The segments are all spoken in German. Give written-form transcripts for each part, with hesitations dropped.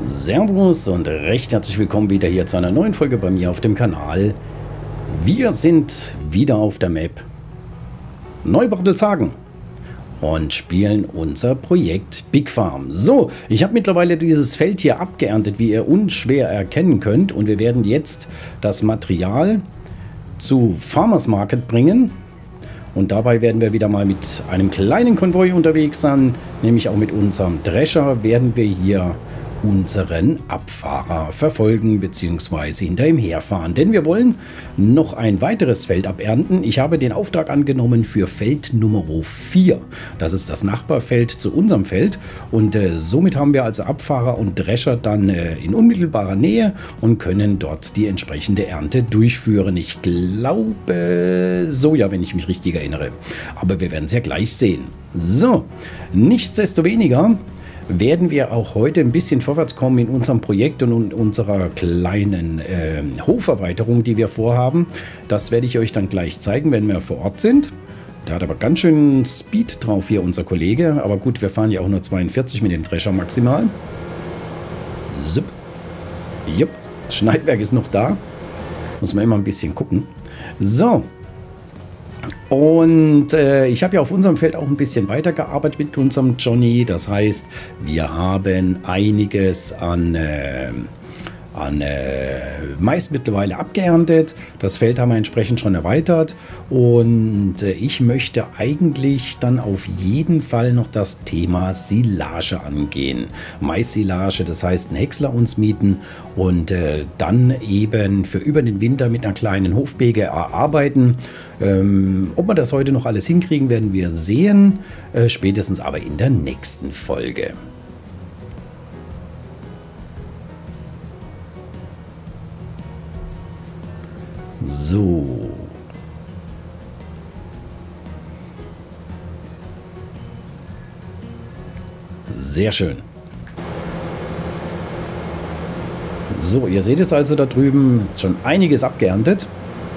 Servus und recht herzlich willkommen wieder hier zu einer neuen Folge bei mir auf dem Kanal. Wir sind wieder auf der Map Neubartelshagen und spielen unser Projekt Big Farm. So, ich habe mittlerweile dieses Feld hier abgeerntet, wie ihr unschwer erkennen könnt. Und wir werden jetzt das Material zu Farmers Market bringen. Und dabei werden wir wieder mal mit einem kleinen Konvoi unterwegs sein, nämlich auch mit unserem Drescher werden wir hier unseren Abfahrer verfolgen bzw. hinter ihm herfahren. Denn wir wollen noch ein weiteres Feld abernten. Ich habe den Auftrag angenommen für Feld Nummer 4. Das ist das Nachbarfeld zu unserem Feld. Und somit haben wir also Abfahrer und Drescher dann in unmittelbarer Nähe und können dort die entsprechende Ernte durchführen. Ich glaube Soja, wenn ich mich richtig erinnere. Aber wir werden es ja gleich sehen. So, nichtsdestoweniger werden wir auch heute ein bisschen vorwärts kommen in unserem Projekt und in unserer kleinen Hoferweiterung, die wir vorhaben. Das werde ich euch dann gleich zeigen, wenn wir vor Ort sind. Der hat aber ganz schön Speed drauf hier, unser Kollege. Aber gut, wir fahren ja auch nur 42 mit dem Drescher maximal. Zip. Jupp, das Schneidwerk ist noch da. Muss man immer ein bisschen gucken. So. Und ich habe ja auf unserem Feld auch ein bisschen weitergearbeitet mit unserem Johnny. Das heißt, wir haben einiges an Mais mittlerweile abgeerntet. Das Feld haben wir entsprechend schon erweitert. Und ich möchte eigentlich dann auf jeden Fall noch das Thema Silage angehen. Mais-Silage, das heißt einen Häcksler uns mieten und dann eben für über den Winter mit einer kleinen Hofbeege erarbeiten. Ob wir das heute noch alles hinkriegen, werden wir sehen. Spätestens aber in der nächsten Folge. So. Sehr schön. So, ihr seht es also da drüben, ist schon einiges abgeerntet.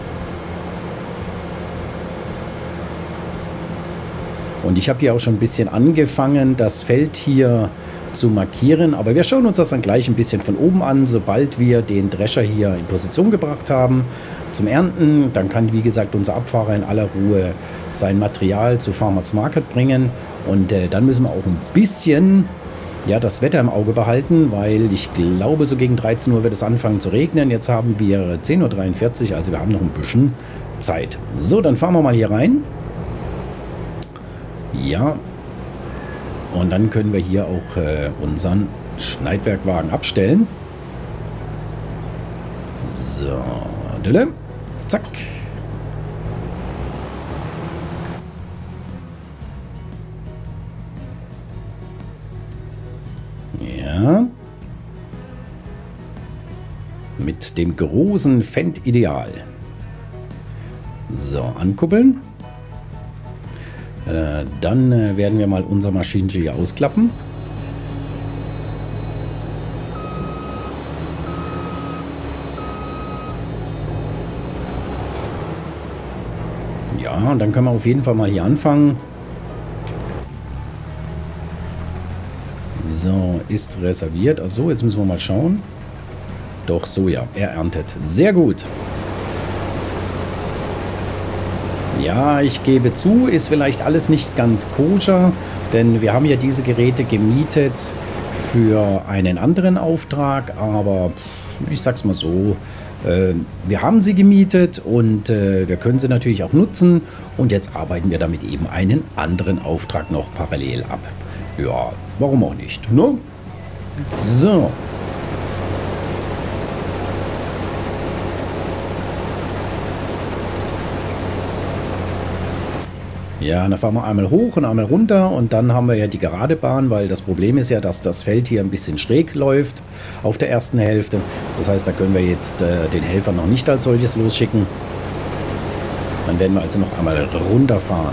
Und ich habe hier auch schon ein bisschen angefangen, das Feld hier zu markieren, aber wir schauen uns das dann gleich ein bisschen von oben an, sobald wir den Drescher hier in Position gebracht haben zum Ernten. Dann kann, wie gesagt, unser Abfahrer in aller Ruhe sein Material zu Farmers Market bringen und dann müssen wir auch ein bisschen das Wetter im Auge behalten, weil ich glaube, so gegen 13 Uhr wird es anfangen zu regnen. Jetzt haben wir 10:43 Uhr, also wir haben noch ein bisschen Zeit. So, dann fahren wir mal hier rein. Ja. Und dann können wir hier auch unseren Schneidwerkwagen abstellen. So, zack. Ja. Mit dem großen Fendt Ideal. So, ankuppeln. Dann werden wir mal unser Maschinchen hier ausklappen. Ja, und dann können wir auf jeden Fall mal hier anfangen. So, ist reserviert. Achso, jetzt müssen wir mal schauen. Doch, Soja, er erntet. Sehr gut. Ja, ich gebe zu, ist vielleicht alles nicht ganz koscher, denn wir haben ja diese Geräte gemietet für einen anderen Auftrag, aber ich sag's mal so, wir haben sie gemietet und wir können sie natürlich auch nutzen und jetzt arbeiten wir damit eben einen anderen Auftrag noch parallel ab. Ja, warum auch nicht, ne? So. Ja, dann fahren wir einmal hoch und einmal runter und dann haben wir ja die gerade Bahn, weil das Problem ist ja, dass das Feld hier ein bisschen schräg läuft auf der ersten Hälfte. Das heißt, da können wir jetzt den Helfer noch nicht als solches losschicken. Dann werden wir also noch einmal runterfahren.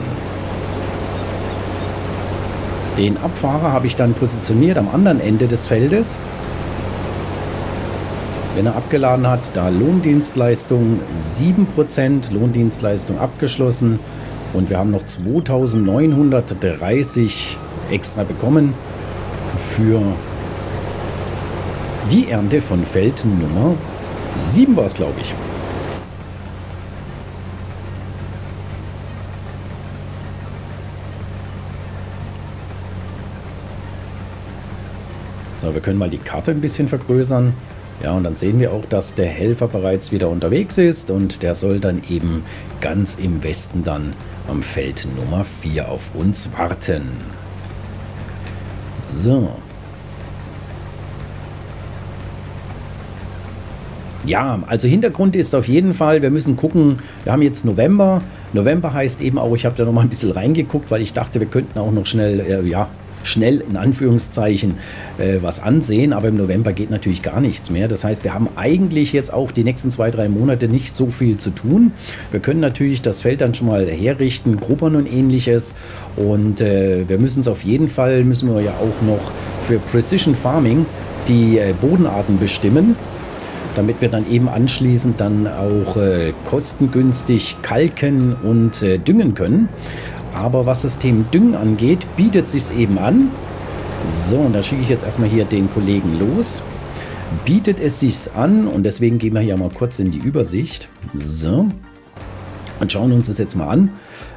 Den Abfahrer habe ich dann positioniert am anderen Ende des Feldes. Wenn er abgeladen hat, da Lohndienstleistung 7%, Lohndienstleistung abgeschlossen. Und wir haben noch 2930 extra bekommen für die Ernte von Feld Nummer 7 war es, glaube ich. So, wir können mal die Karte ein bisschen vergrößern. Ja, und dann sehen wir auch, dass der Helfer bereits wieder unterwegs ist und der soll dann eben ganz im Westen dann am Feld Nummer 4 auf uns warten. So. Ja, also Hintergrund ist auf jeden Fall, wir müssen gucken, wir haben jetzt November. November heißt eben auch, ich habe da noch mal ein bisschen reingeguckt, weil ich dachte, wir könnten auch noch schnell, schnell in Anführungszeichen was ansehen, aber im November geht natürlich gar nichts mehr. Das heißt, wir haben eigentlich jetzt auch die nächsten 2-3 Monate nicht so viel zu tun. Wir können natürlich das Feld dann schon mal herrichten, grubbern und ähnliches und wir müssen es auf jeden Fall, müssen wir ja auch noch für Precision Farming die Bodenarten bestimmen, damit wir dann eben anschließend dann auch kostengünstig kalken und düngen können. Aber was das Thema Düngen angeht, bietet sich eben an. So, und da schicke ich jetzt erstmal hier den Kollegen los. Bietet es sich an, und deswegen gehen wir hier mal kurz in die Übersicht. So, und schauen uns das jetzt mal an.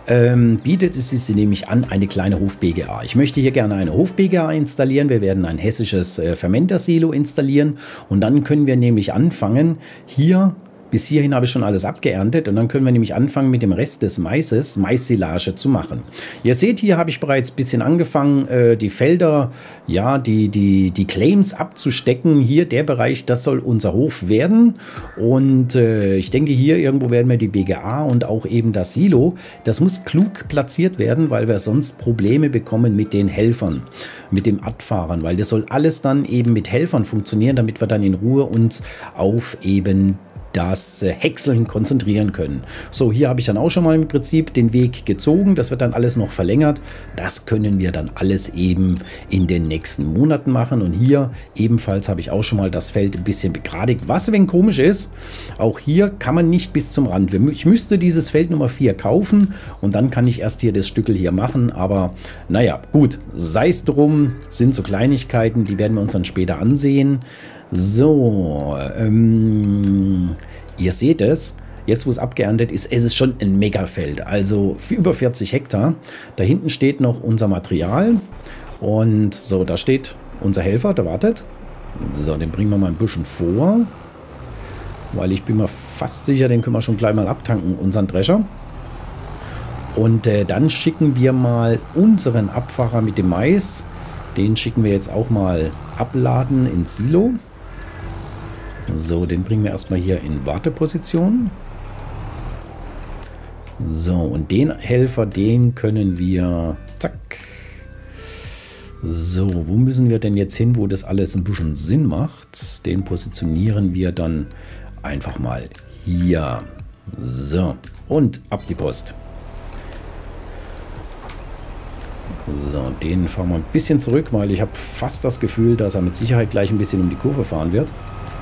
Bietet es sich nämlich an, eine kleine Hof-BGA. Ich möchte hier gerne eine Hof-BGA installieren. Wir werden ein hessisches Fermentersilo installieren und dann können wir nämlich anfangen, hier, bis hierhin habe ich schon alles abgeerntet und dann können wir nämlich anfangen mit dem Rest des Maises, Maissilage zu machen. Ihr seht, hier habe ich bereits ein bisschen angefangen, die Felder, ja, die Claims abzustecken. Hier der Bereich, das soll unser Hof werden und ich denke, hier irgendwo werden wir die BGA und auch eben das Silo. Das muss klug platziert werden, weil wir sonst Probleme bekommen mit den Helfern, mit dem Adfahrern, weil das soll alles dann eben mit Helfern funktionieren, damit wir dann in Ruhe uns auf eben das Häckseln konzentrieren können. So, hier habe ich dann auch schon mal im Prinzip den Weg gezogen. Das wird dann alles noch verlängert. Das können wir dann alles eben in den nächsten Monaten machen. Und hier ebenfalls habe ich auch schon mal das Feld ein bisschen begradigt. Was ein wenig komisch ist, auch hier kann man nicht bis zum Rand. Ich müsste dieses Feld Nummer 4 kaufen und dann kann ich erst hier das Stückel hier machen. Aber naja, gut, sei es drum, sind so Kleinigkeiten, die werden wir uns dann später ansehen. So, ihr seht es, jetzt wo es abgeerntet ist, es ist schon ein Megafeld, also für über 40 Hektar. Da hinten steht noch unser Material und so, da steht unser Helfer, der wartet. So, den bringen wir mal ein bisschen vor, weil ich bin mir fast sicher, den können wir schon gleich mal abtanken, unseren Drescher. Und dann schicken wir mal unseren Abfahrer mit dem Mais, den schicken wir jetzt auch mal abladen ins Silo. So, den bringen wir erstmal hier in Warteposition. So, und den Helfer, den können wir, zack. So, wo müssen wir denn jetzt hin, wo das alles ein bisschen Sinn macht? Den positionieren wir dann einfach mal hier. So, und ab die Post. So, den fahren wir ein bisschen zurück, weil ich habe fast das Gefühl, dass er mit Sicherheit gleich ein bisschen um die Kurve fahren wird.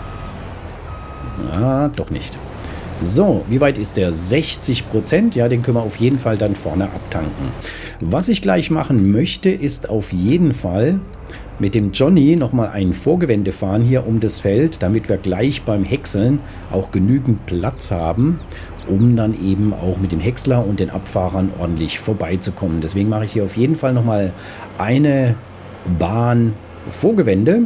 Ah, doch nicht. So, wie weit ist der? 60%. Ja, den können wir auf jeden Fall dann vorne abtanken. Was ich gleich machen möchte, ist auf jeden Fall mit dem Johnny nochmal ein Vorgewende fahren hier um das Feld, damit wir gleich beim Häckseln auch genügend Platz haben, um dann eben auch mit dem Häcksler und den Abfahrern ordentlich vorbeizukommen. Deswegen mache ich hier auf jeden Fall nochmal eine Bahn Vorgewende.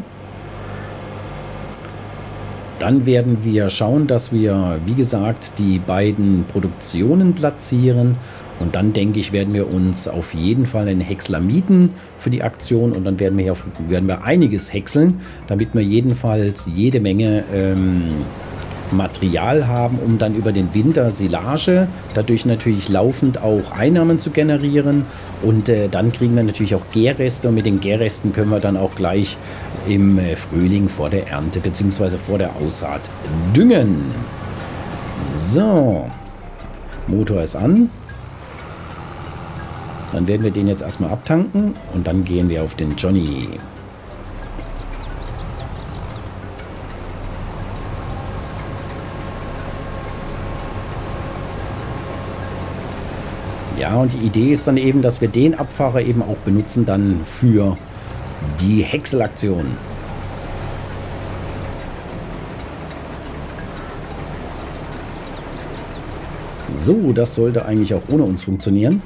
Dann werden wir schauen, dass wir, wie gesagt, die beiden Produktionen platzieren. Und dann, denke ich, werden wir uns auf jeden Fall einen Häcksler mieten für die Aktion. Und dann werden wir einiges häckseln, damit wir jedenfalls jede Menge Material haben, um dann über den Winter Silage, dadurch natürlich laufend auch Einnahmen zu generieren. Und dann kriegen wir natürlich auch Gärreste. Und mit den Gärresten können wir dann auch gleich im Frühling vor der Ernte bzw. vor der Aussaat düngen. So, Motor ist an. Dann werden wir den jetzt erstmal abtanken und dann gehen wir auf den Johnny. Ja, und die Idee ist dann eben, dass wir den Abfahrer eben auch benutzen dann für die Häckselaktion. So, das sollte eigentlich auch ohne uns funktionieren.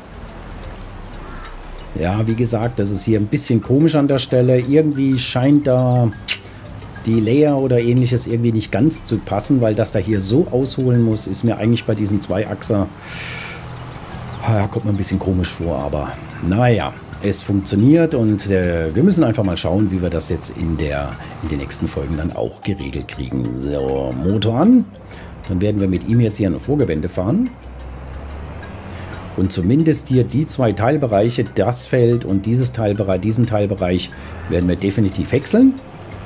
Ja, wie gesagt, das ist hier ein bisschen komisch an der Stelle. Irgendwie scheint da die Layer oder ähnliches irgendwie nicht ganz zu passen, weil das da hier so ausholen muss, ist mir eigentlich bei diesem Zweiachser, kommt mir ein bisschen komisch vor, aber naja, es funktioniert und wir müssen einfach mal schauen, wie wir das jetzt in den nächsten Folgen dann auch geregelt kriegen. So, Motor an. Dann werden wir mit ihm jetzt hier an Vorgewände fahren. Und zumindest hier die zwei Teilbereiche, das Feld und diesen Teilbereich, werden wir definitiv wechseln.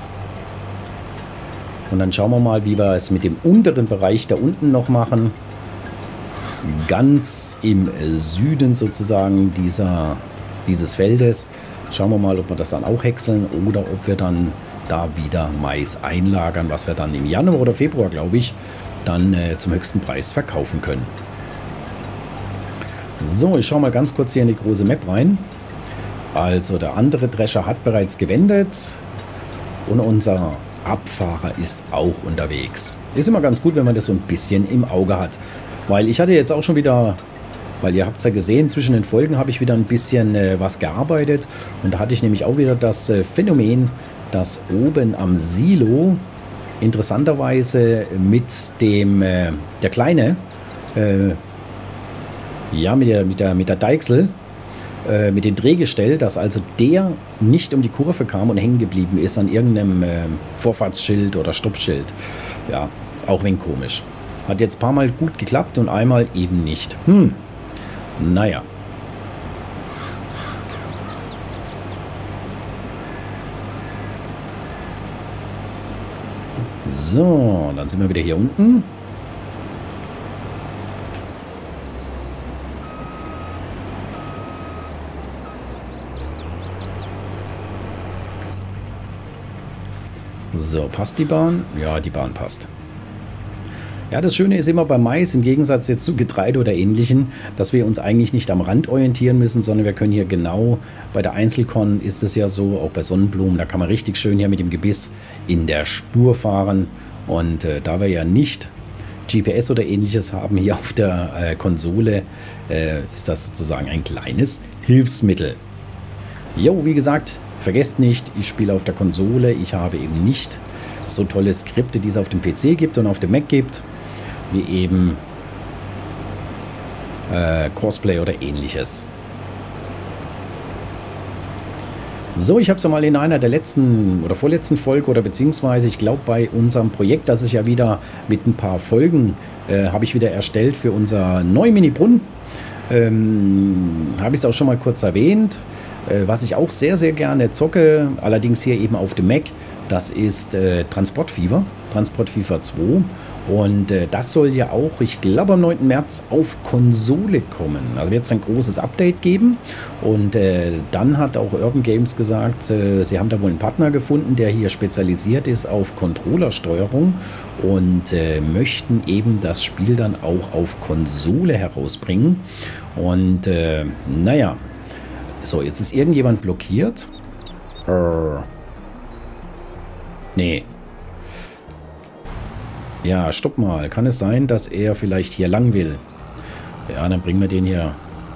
Und dann schauen wir mal, wie wir es mit dem unteren Bereich da unten noch machen. Ganz im Süden sozusagen dieses Feldes. Schauen wir mal, ob wir das dann auch häckseln oder ob wir dann da wieder Mais einlagern, was wir dann im Januar oder Februar, glaube ich, dann zum höchsten Preis verkaufen können. So, ich schaue mal ganz kurz hier in die große Map rein. Also der andere Drescher hat bereits gewendet und unser Abfahrer ist auch unterwegs. Ist immer ganz gut, wenn man das so ein bisschen im Auge hat. Weil ich hatte jetzt auch schon wieder, weil ihr habt es ja gesehen, zwischen den Folgen habe ich wieder ein bisschen was gearbeitet. Und da hatte ich nämlich auch wieder das Phänomen, dass oben am Silo interessanterweise mit dem, der Kleine, ja, mit der Deichsel, mit dem Drehgestell, dass also der nicht um die Kurve kam und hängen geblieben ist an irgendeinem Vorfahrtsschild oder Stoppschild. Ja, auch wenn komisch. Hat jetzt ein paar Mal gut geklappt und einmal eben nicht. Naja. So, dann sind wir wieder hier unten. So, passt die Bahn? Ja, die Bahn passt. Ja, das Schöne ist immer bei Mais, im Gegensatz jetzt zu Getreide oder Ähnlichem, dass wir uns eigentlich nicht am Rand orientieren müssen, sondern wir können hier genau, bei der Einzelkorn ist es ja so, auch bei Sonnenblumen, da kann man richtig schön hier mit dem Gebiss in der Spur fahren. Und da wir ja nicht GPS oder Ähnliches haben hier auf der Konsole, ist das sozusagen ein kleines Hilfsmittel. Jo, wie gesagt, vergesst nicht, ich spiele auf der Konsole, ich habe eben nicht so tolle Skripte, die es auf dem PC gibt und auf dem Mac gibt, wie eben Crossplay oder Ähnliches. So, ich habe es ja mal in einer der letzten oder vorletzten Folge oder beziehungsweise ich glaube bei unserem Projekt, das ist ja wieder mit ein paar Folgen, habe ich wieder erstellt für unser neuen Mini-Brunnen. Habe ich es auch schon mal kurz erwähnt. Was ich auch sehr, sehr gerne zocke, allerdings hier eben auf dem Mac, das ist Transport Fever 2. Und das soll ja auch, ich glaube am 9. März auf Konsole kommen. Also wird es ein großes Update geben. Und dann hat auch Urban Games gesagt, sie haben da wohl einen Partner gefunden, der hier spezialisiert ist auf Controllersteuerung und möchten eben das Spiel dann auch auf Konsole herausbringen. Und naja, so, jetzt ist irgendjemand blockiert. Nee. Ja, stopp mal. Kann es sein, dass er vielleicht hier lang will? Ja, dann bringen wir den hier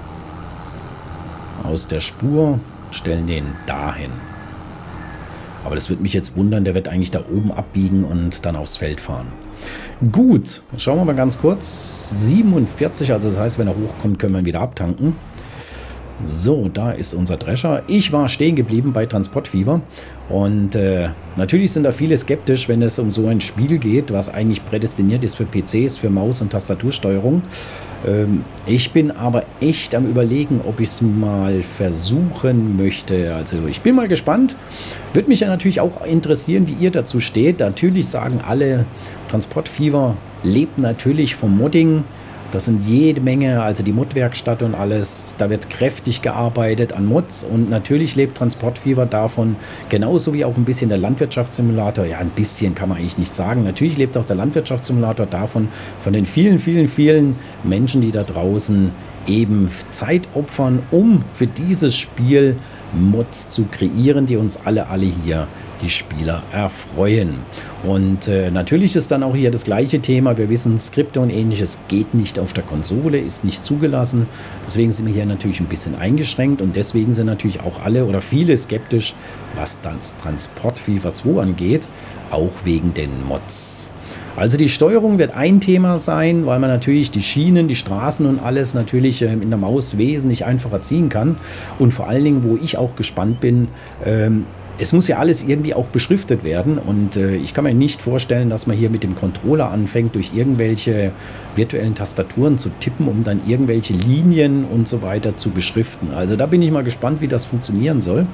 aus der Spur, stellen den dahin. Aber das würde mich jetzt wundern, der wird eigentlich da oben abbiegen und dann aufs Feld fahren. Gut, schauen wir mal ganz kurz. 47, also das heißt, wenn er hochkommt, können wir ihn wieder abtanken. So, da ist unser Drescher. Ich war stehen geblieben bei Transport Fever und natürlich sind da viele skeptisch, wenn es um so ein Spiel geht, was eigentlich prädestiniert ist für PCs, für Maus- und Tastatursteuerung. Ich bin aber echt am Überlegen, ob ich es mal versuchen möchte. Also ich bin mal gespannt. Würde mich ja natürlich auch interessieren, wie ihr dazu steht. Natürlich sagen alle, Transport Fever lebt natürlich vom Modding. Das sind jede Menge, also die Mod-Werkstatt und alles, da wird kräftig gearbeitet an Mods und natürlich lebt Transport Fever davon, genauso wie auch ein bisschen der Landwirtschaftssimulator. Ja, ein bisschen kann man eigentlich nicht sagen. Natürlich lebt auch der Landwirtschaftssimulator davon, von den vielen, vielen, vielen Menschen, die da draußen eben Zeit opfern, um für dieses Spiel Mods zu kreieren, die uns alle hier die Spieler erfreuen. Und natürlich ist dann auch hier das gleiche Thema. Wir wissen, Skripte und ähnliches geht nicht auf der Konsole, ist nicht zugelassen. Deswegen sind wir hier natürlich ein bisschen eingeschränkt und deswegen sind natürlich auch alle oder viele skeptisch, was das Transport FIFA 2 angeht, auch wegen den Mods. Also die Steuerung wird ein Thema sein, weil man natürlich die Schienen, die Straßen und alles natürlich in der Maus wesentlich einfacher ziehen kann. Und vor allen Dingen, wo ich auch gespannt bin, es muss ja alles irgendwie auch beschriftet werden. Und ich kann mir nicht vorstellen, dass man hier mit dem Controller anfängt, durch irgendwelche virtuellen Tastaturen zu tippen, um dann irgendwelche Linien und so weiter zu beschriften. Also da bin ich mal gespannt, wie das funktionieren soll.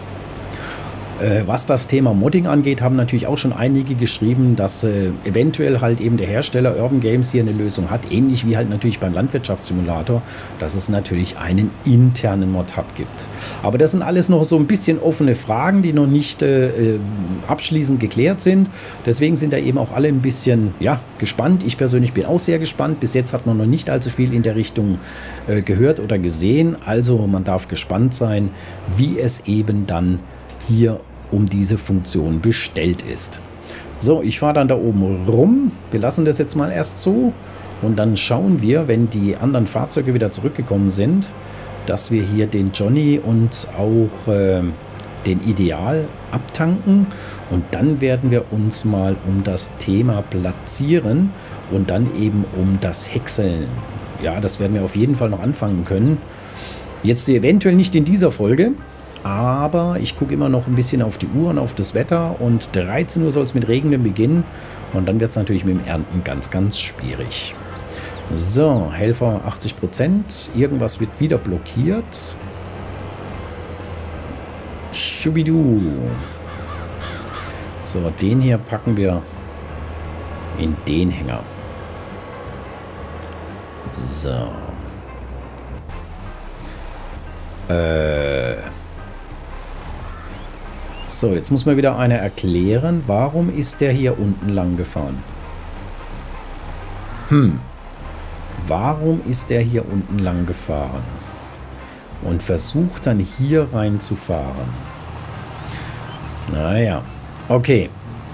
Was das Thema Modding angeht, haben natürlich auch schon einige geschrieben, dass eventuell halt eben der Hersteller Urban Games hier eine Lösung hat, ähnlich wie halt natürlich beim Landwirtschaftssimulator, dass es natürlich einen internen Mod-Hub gibt. Aber das sind alles noch so ein bisschen offene Fragen, die noch nicht abschließend geklärt sind. Deswegen sind da eben auch alle ein bisschen gespannt. Ich persönlich bin auch sehr gespannt. Bis jetzt hat man noch nicht allzu viel in der Richtung gehört oder gesehen. Also man darf gespannt sein, wie es eben dann hier um diese Funktion bestellt ist. So, ich fahre dann da oben rum. Wir lassen das jetzt mal erst so und dann schauen wir, wenn die anderen Fahrzeuge wieder zurückgekommen sind, dass wir hier den Johnny und auch den Ideal abtanken und dann werden wir uns mal um das Thema Platzieren und dann eben um das Häckseln. Ja, das werden wir auf jeden Fall noch anfangen können. Jetzt eventuell nicht in dieser Folge, aber ich gucke immer noch ein bisschen auf die Uhr und auf das Wetter und 13 Uhr soll es mit Regnen beginnen und dann wird es natürlich mit dem Ernten ganz, ganz schwierig. So, Helfer 80%, irgendwas wird wieder blockiert. Schubidu. So, den hier packen wir in den Hänger. So. So, jetzt muss mir wieder einer erklären, warum ist der hier unten lang gefahren? Warum ist der hier unten lang gefahren? Und versucht dann hier rein zu fahren. Naja, okay.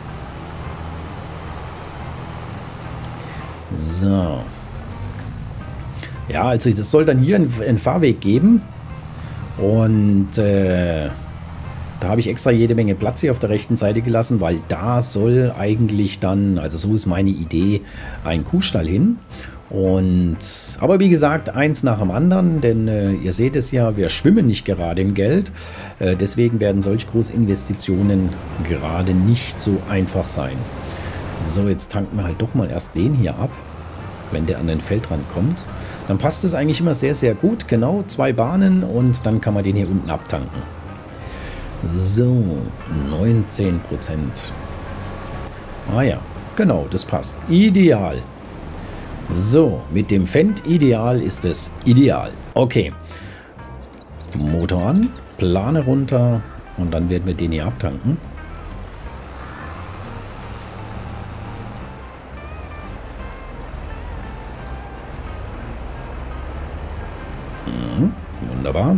So. Ja, also das soll dann hier einen Fahrweg geben. Und da habe ich extra jede Menge Platz hier auf der rechten Seite gelassen, weil da soll eigentlich dann, also so ist meine Idee, ein Kuhstall hin. Aber wie gesagt, eins nach dem anderen, denn ihr seht es ja, wir schwimmen nicht gerade im Geld. Deswegen werden solch große Investitionen gerade nicht so einfach sein. So, jetzt tanken wir halt doch mal erst den hier ab, wenn der an den Feldrand kommt. Dann passt es eigentlich immer sehr, sehr gut. Genau, 2 Bahnen und dann kann man den hier unten abtanken. So, 19%. Ah ja, genau, das passt. Ideal. So, mit dem Fendt Ideal ist es ideal. Okay. Motor an, Plane runter und dann werden wir den hier abtanken. Wunderbar.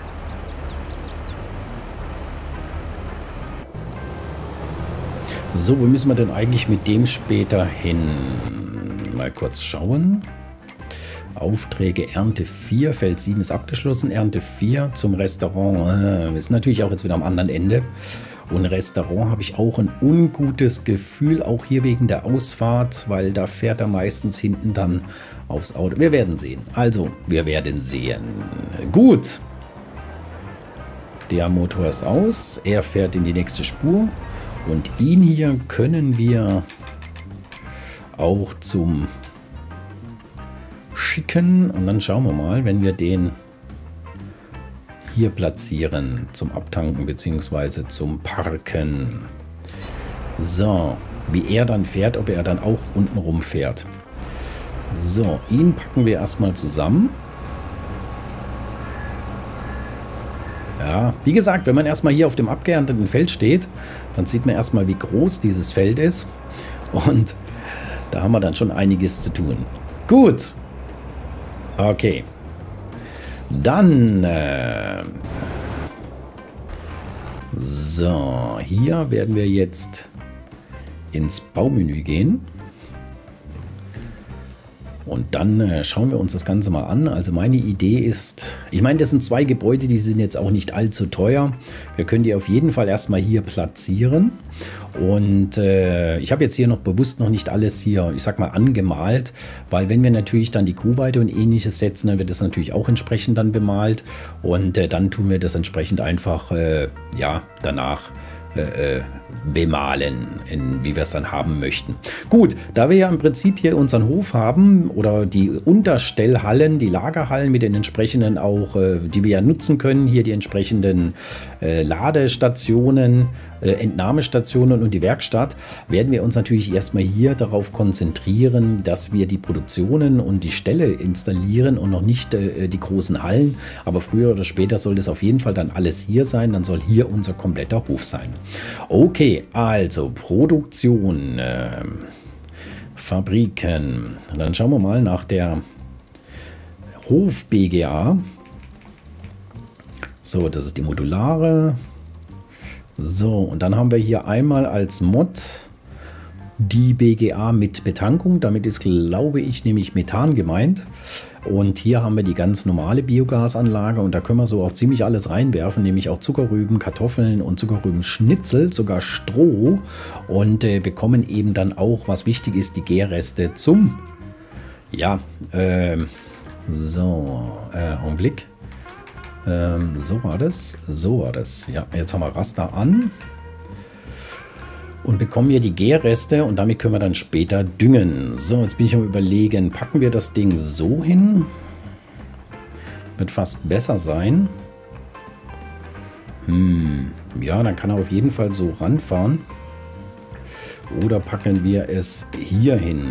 So, wo müssen wir denn eigentlich mit dem später hin? Mal kurz schauen. Aufträge Ernte 4, Feld 7 ist abgeschlossen, Ernte 4 zum Restaurant. Wir sind natürlich auch jetzt wieder am anderen Ende. Und Restaurant habe ich auch ein ungutes Gefühl, auch hier wegen der Ausfahrt, weil da fährt er meistens hinten dann aufs Auto. Wir werden sehen. Also, wir werden sehen. Gut. Der Motor ist aus, er fährt in die nächste Spur. Und ihn hier können wir auch zum schicken. Und dann schauen wir mal, wenn wir den hier platzieren zum Abtanken bzw. zum Parken. So, wie er dann fährt, ob er dann auch unten rum fährt. So, ihn packen wir erstmal zusammen. Ja, wie gesagt, wenn man erstmal hier auf dem abgeernteten Feld steht, dann sieht man erstmal, wie groß dieses Feld ist. Und da haben wir dann schon einiges zu tun. Gut. Okay. Dann. So, hier werden wir jetzt ins Baumenü gehen. Und dann schauen wir uns das Ganze mal an. Also meine Idee ist, ich meine, das sind 2 Gebäude, die sind jetzt auch nicht allzu teuer. Wir können die auf jeden Fall erstmal hier platzieren. Und ich habe jetzt hier noch bewusst noch nicht alles hier, ich sag mal, angemalt, weil wenn wir natürlich dann die Kuhweide und ähnliches setzen, dann wird das natürlich auch entsprechend dann bemalt. Und dann tun wir das entsprechend einfach, ja, danach bemalen, wie wir es dann haben möchten. Gut, da wir ja im Prinzip hier unseren Hof haben oder die Unterstellhallen, die Lagerhallen mit den entsprechenden auch, die wir ja nutzen können, hier die entsprechenden Ladestationen, Entnahmestationen und die Werkstatt, werden wir uns natürlich erstmal hier darauf konzentrieren, dass wir die Produktionen und die Ställe installieren und noch nicht die großen Hallen, aber früher oder später soll das auf jeden Fall dann alles hier sein, dann soll hier unser kompletter Hof sein. Okay, also Produktion, Fabriken, dann schauen wir mal nach der Hof BGA. So, das ist die modulare. So, und dann haben wir hier einmal als Mod die BGA mit Betankung. Damit ist, glaube ich, nämlich Methan gemeint. Und hier haben wir die ganz normale Biogasanlage und da können wir so auch ziemlich alles reinwerfen, nämlich auch Zuckerrüben, Kartoffeln und Zuckerrübenschnitzel, sogar Stroh und bekommen eben dann auch, was wichtig ist, die Gärreste zum, ja, Augenblick. So war das. Ja, jetzt haben wir Raster an und bekommen hier die Gärreste und damit können wir dann später düngen. So, jetzt bin ich am Überlegen, packen wir das Ding so hin? Wird fast besser sein. Ja, dann kann er auf jeden Fall so ranfahren. Oder packen wir es hier hin?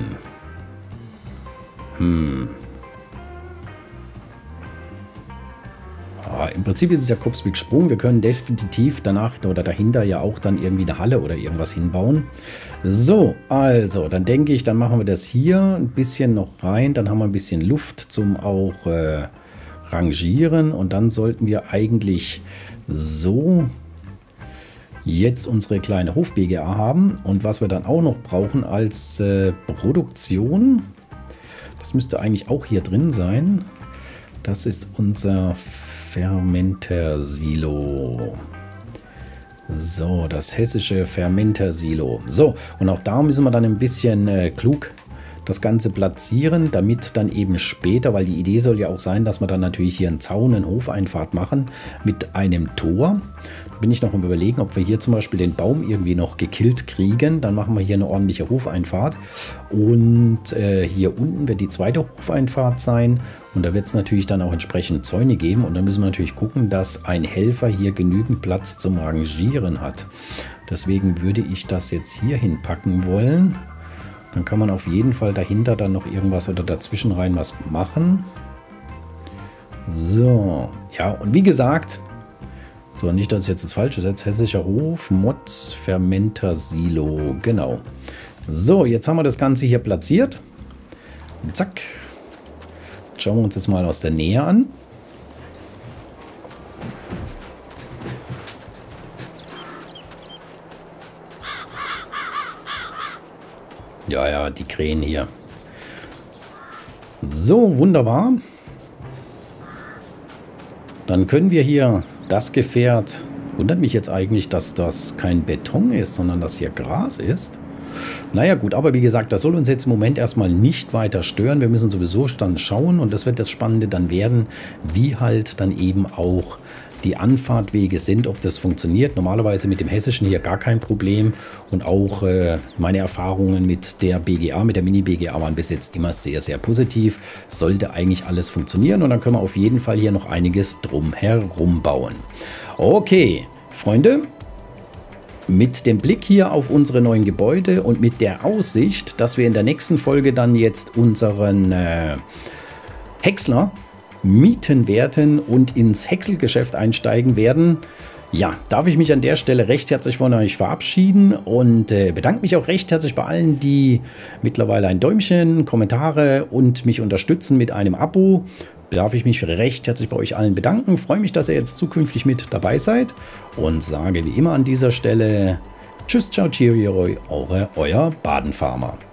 Im Prinzip ist es ja Kopfsweg Sprung. Wir können definitiv danach oder dahinter ja auch dann irgendwie eine Halle oder irgendwas hinbauen. So, also, dann denke ich, dann machen wir das hier ein bisschen noch rein. Dann haben wir ein bisschen Luft zum auch rangieren. Und dann sollten wir eigentlich so jetzt unsere kleine Hof-BGA haben. Und was wir dann auch noch brauchen als Produktion, das müsste eigentlich auch hier drin sein. Das ist unser Fermentersilo. So, das hessische Fermentersilo. So, und auch da müssen wir dann ein bisschen klug das Ganze platzieren, damit dann eben später, weil die Idee soll ja auch sein, dass wir dann natürlich hier einen Zaun, eine Hofeinfahrt machen mit einem Tor. Da bin ich noch am Überlegen, ob wir hier zum Beispiel den Baum irgendwie noch gekillt kriegen. Dann machen wir hier eine ordentliche Hofeinfahrt. Und hier unten wird die zweite Hofeinfahrt sein. Und da wird es natürlich dann auch entsprechend Zäune geben. Und dann müssen wir natürlich gucken, dass ein Helfer hier genügend Platz zum Rangieren hat. Deswegen würde ich das jetzt hier hinpacken wollen. Dann kann man auf jeden Fall dahinter dann noch irgendwas oder dazwischen rein was machen. So, ja, und wie gesagt, so, nicht, dass ich jetzt das Falsche setze. Hessischer Hof, Mods, Fermentersilo, genau. So, jetzt haben wir das Ganze hier platziert. Zack. Schauen wir uns das mal aus der Nähe an. Ja, ja, die Krähen hier. So, wunderbar. Dann können wir hier das Gefährt... Wundert mich jetzt eigentlich, dass das kein Beton ist, sondern dass hier Gras ist. Naja gut, aber wie gesagt, das soll uns jetzt im Moment erstmal nicht weiter stören. Wir müssen sowieso dann schauen und das wird das Spannende dann werden, wie halt dann eben auch die Anfahrtwege sind, ob das funktioniert. Normalerweise mit dem Hessischen hier gar kein Problem und auch meine Erfahrungen mit der BGA, mit der Mini-BGA waren bis jetzt immer sehr, sehr positiv. Sollte eigentlich alles funktionieren und dann können wir auf jeden Fall hier noch einiges drum herum bauen. Okay, Freunde, mit dem Blick hier auf unsere neuen Gebäude und mit der Aussicht, dass wir in der nächsten Folge dann jetzt unseren Häcksler mieten werden und ins Häckselgeschäft einsteigen werden. Ja, darf ich mich an der Stelle recht herzlich von euch verabschieden und bedanke mich auch recht herzlich bei allen, die mittlerweile ein Däumchen, Kommentare und mich unterstützen mit einem Abo. darf ich mich recht herzlich bei euch allen bedanken. Freue mich, dass ihr jetzt zukünftig mit dabei seid und sage wie immer an dieser Stelle Tschüss, ciao, cheerio, euer Badenfarmer.